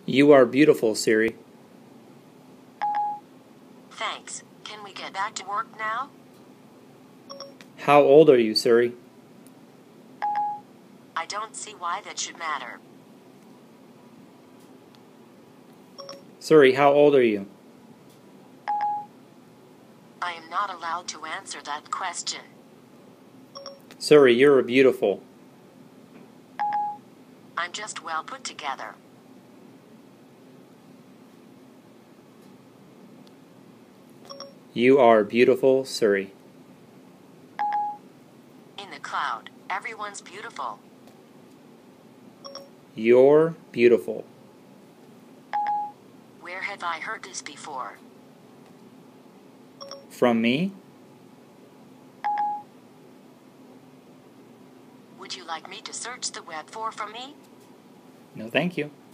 You are beautiful, Siri. Thanks. Can we get back to work now? How old are you, Siri? I don't see why that should matter. Siri, how old are you? I am not allowed to answer that question. Siri, you're beautiful. I'm just well put together. You are beautiful, Siri. In the cloud, everyone's beautiful. You're beautiful. Where have I heard this before? From me? Would you like me to search the web for me? No, thank you.